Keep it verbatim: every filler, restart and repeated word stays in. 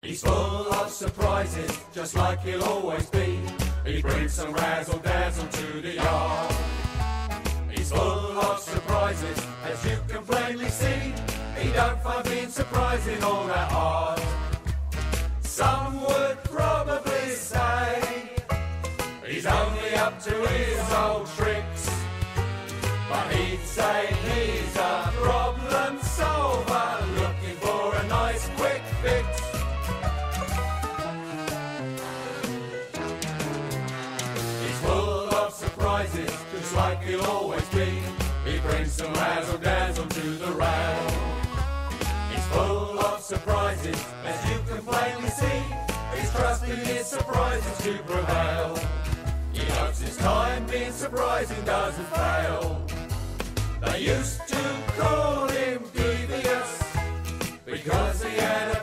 He's full of surprises, just like he'll always be. He brings some razzle-dazzle to the yard. He's full of surprises, as you can plainly see. He don't find being surprising all that hard. Some would probably say he's only up to his old tricks, but he'd say he's a problem solver, looking for a nice quick fix. He's full of surprises, just like he'll always be. He brings some razzle-dazzle to the round. He's full of surprises, as you can plainly see. He's trusting his surprises to prevail. He hopes his time being surprising doesn't fail. They used to call him devious because he had a